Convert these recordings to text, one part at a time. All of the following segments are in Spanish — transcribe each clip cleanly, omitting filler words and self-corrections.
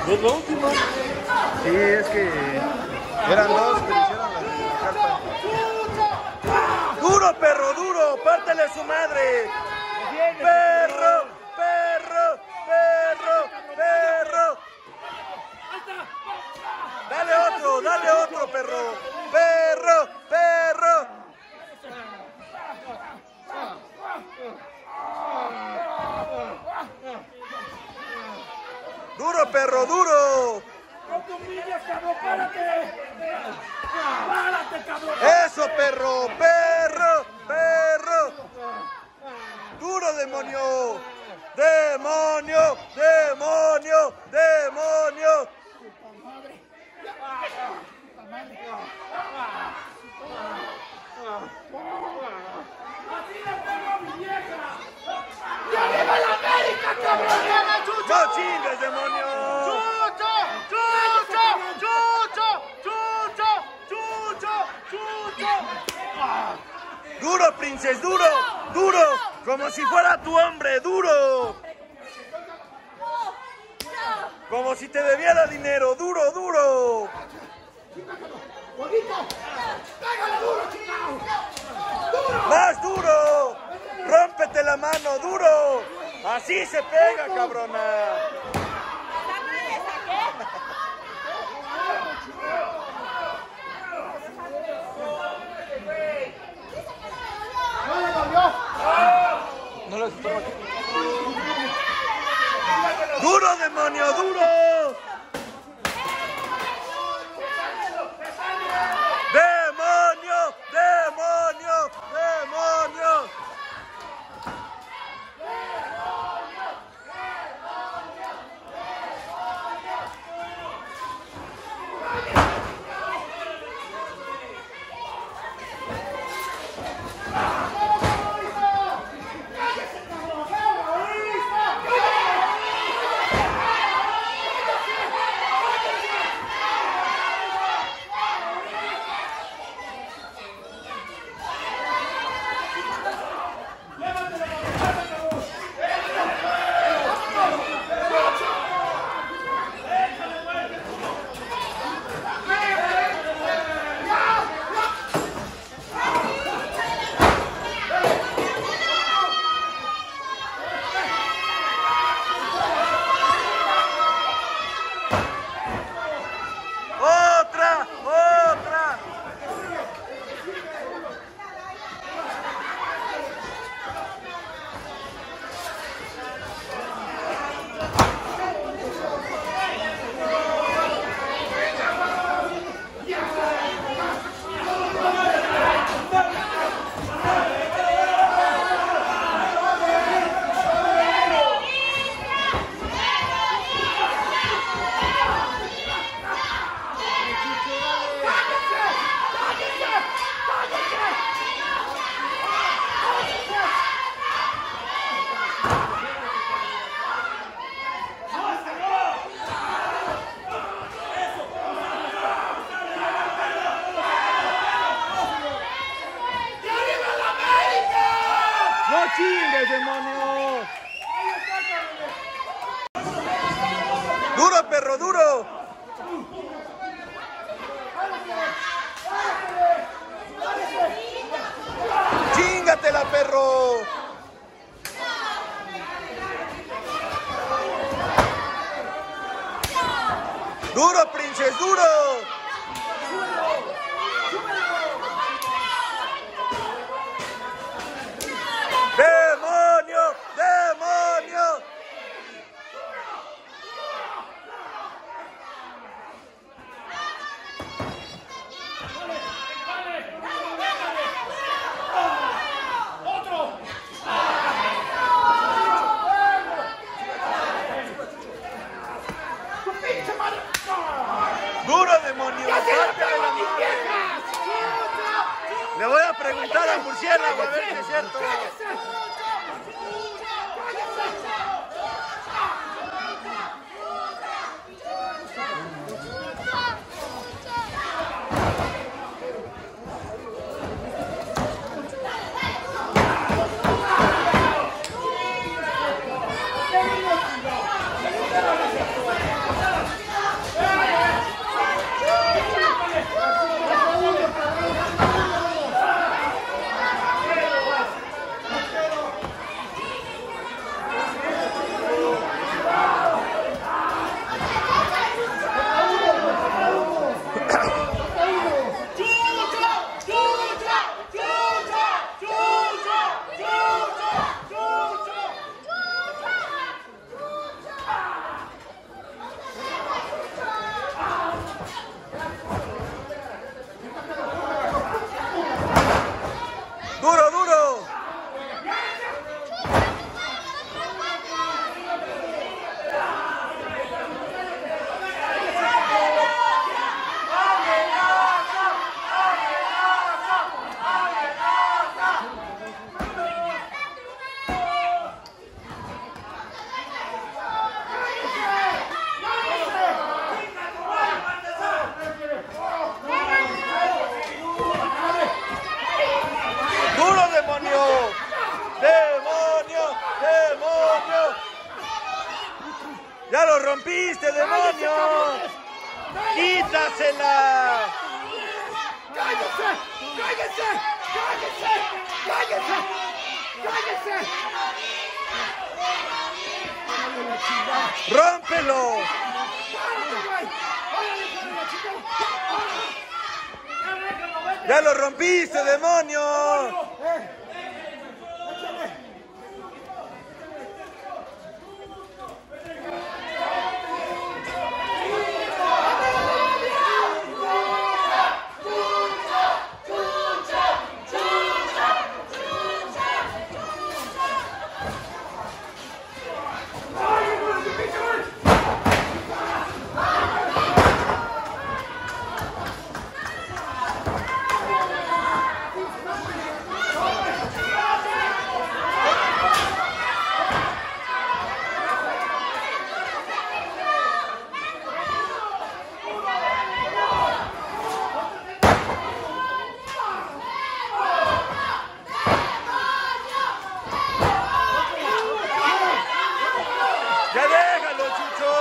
¿Es lo último? Sí, es que eran dos que le hicieron las de la carpa. ¡Duro, perro, duro! ¡Pártele a su madre! ¡Perro, perro, perro, perro! Dale otro, perro. Perro, perro. Duro, perro, duro. ¡No te humilles, cabrón! ¡Párate! ¡Párate, cabrón! Eso, perro, perro, perro. Duro, demonio. Demonio, demonio, demonio. ¡Arriba la América, cabrón! ¡No chingues, demonio! ¡Chucho! ¡Chucho! ¡Chucho! ¡Chucho! ¡Chucho! ¡Chucho! ¡Duro, princes, duro! ¡Duro! ¡Como si fuera tu hombre! ¡Duro! ¡Como si te debiera dinero! ¡Duro, duro! ¡Pégale duro, chingado! ¡Más duro! ¡Rómpete la mano! ¡Duro! ¡Así se pega, cabrona! ¡No le dolió! No lo estorba aquí. ¡Duro, demonio! ¡Duro! ¡Demonio! ¡Demonio! ¡Demonio! ¡Otra! ¡Otra! ¡No chingues, demonio! ¡Duro, perro, duro! ¡Chingatela, perro! ¡Duro, princes, duro! ¡Demonio! ¡Demonio! ¡Duro, demonio! ¡Pártele la madre! Le voy a preguntar a Murciélago a ver si es cierto. ¡Cállense! ¡Cállense! ¡Cállense! ¡Cállense! ¡Rómpelo! ¡Ya lo rompiste, demonio! ¡Ya déjalo, Chucho!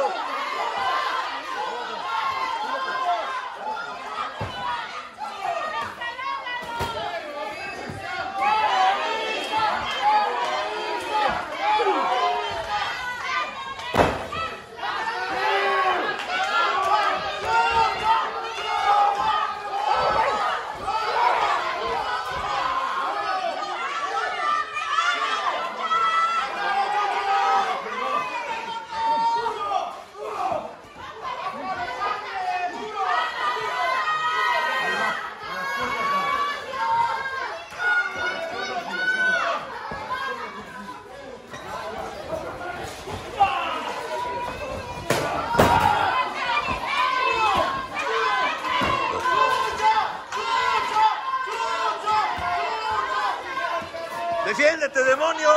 ¡Defiéndete, demonio!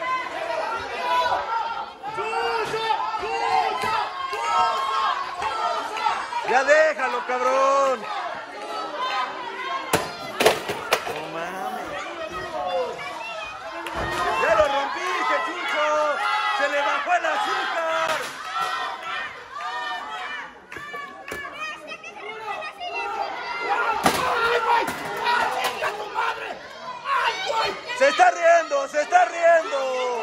¡Ya déjalo, cabrón! ¡No mames! ¡Ya lo rompiste, Chucho! ¡Se le bajó el azúcar! ¡Se está riendo! ¡Se está riendo!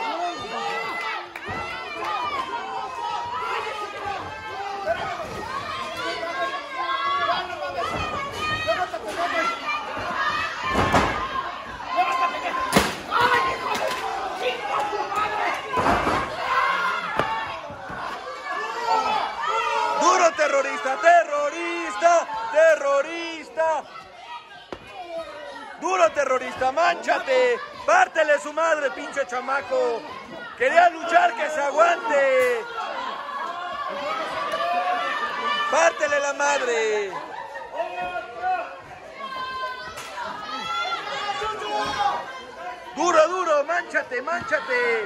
¡Duro, terrorista! ¡Terrorista! ¡Terrorista! ¡Duro, terrorista! ¡Mánchate! ¡Pártele su madre, pinche chamaco! ¡Quería luchar, que se aguante! ¡Pártele la madre! ¡Duro, duro! ¡Mánchate, mánchate!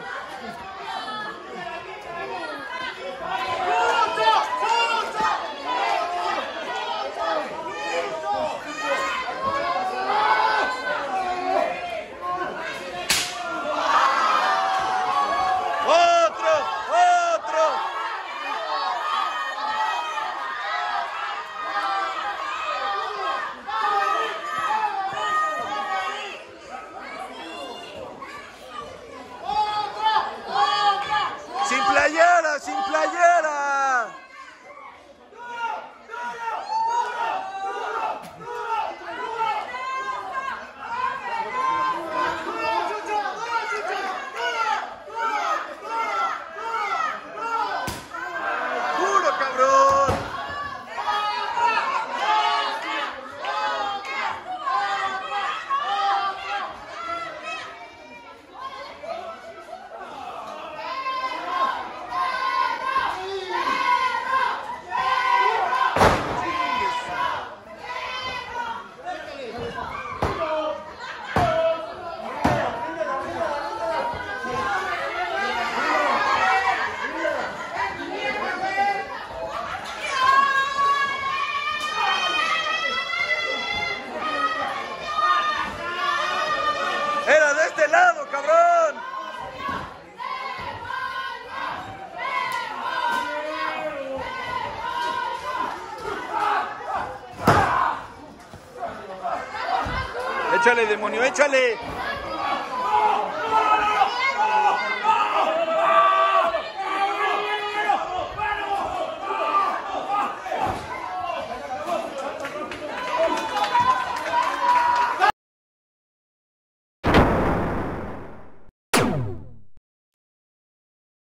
Échale, demonio, échale.